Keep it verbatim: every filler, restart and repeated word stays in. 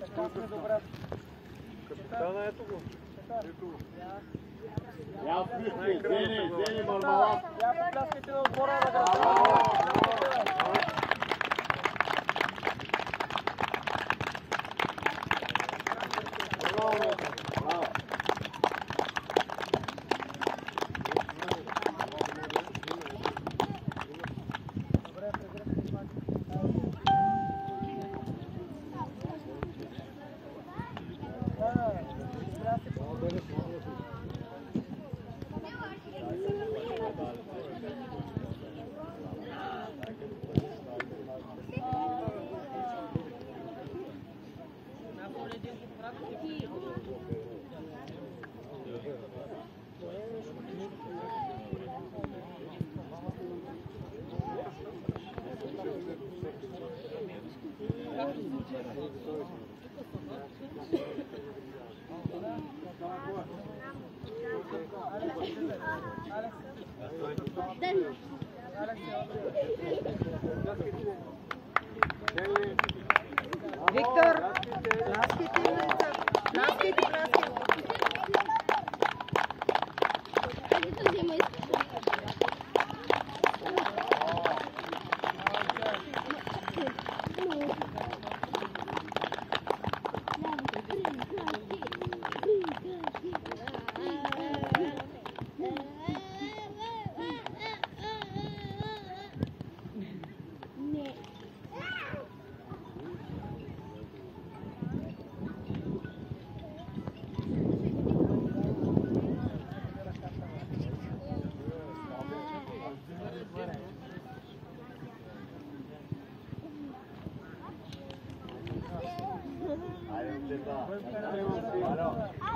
Капитана ето го. Я вкъщи, Зени, Зени Мармалак. Я попляскайте на отбора да града. Виктор, пляскайте, пляскайте, пляскайте. Allez, on ne sait pas. Allez, on sait. Alors.